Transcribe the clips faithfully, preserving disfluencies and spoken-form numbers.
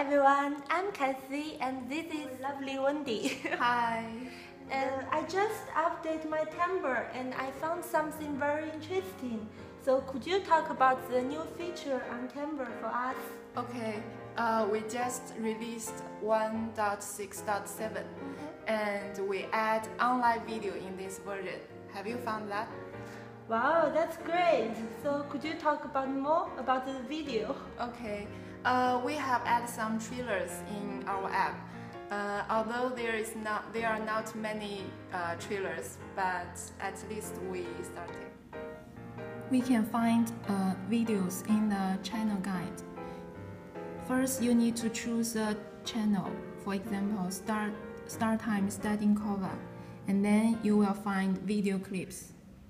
everyone, I'm Cassie and this is lovely Wendy. Hi. And I just updated my Tumblr and I found something very interesting. So could you talk about the new feature on Tumblr for us? Okay, uh, we just released one point six point seven and we add online video in this version. Have you found that? Wow, that's great. So could you talk about more about the video? Okay, uh, we have added some trailers in our app. Uh, although there is not, there are not many uh, trailers, but at least we started. We can find uh, videos in the channel guide. First, you need to choose a channel. For example, start start time studying cover, and then you will find video clips.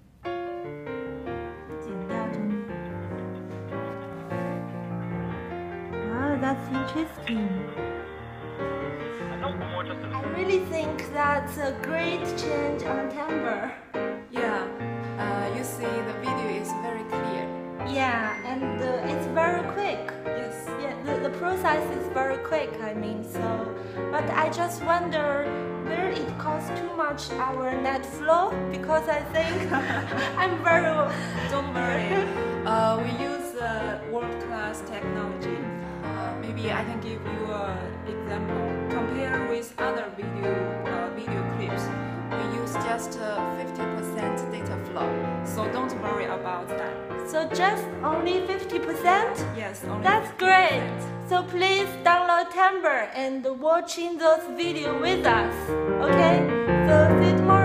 Wow, that's interesting. I really think that's a great change on Tumblr. Yeah, uh, you see the video is very clear. Yeah, and uh, it's very quick. Yes. Yeah, the, the process is very quick, I mean, so. But I just wonder, will it cost too much our net flow? Because I think I'm very... Don't worry. Uh, we use uh, world-class technology. Uh, maybe I can give you an example. Compare with other video uh, video clips, we use just fifty percent uh, data flow. So don't worry about that. So just only fifty percent? Yes, only That's fifty percent. great. So please download Tumblr and watching those videos with us. Okay? So see you tomorrow.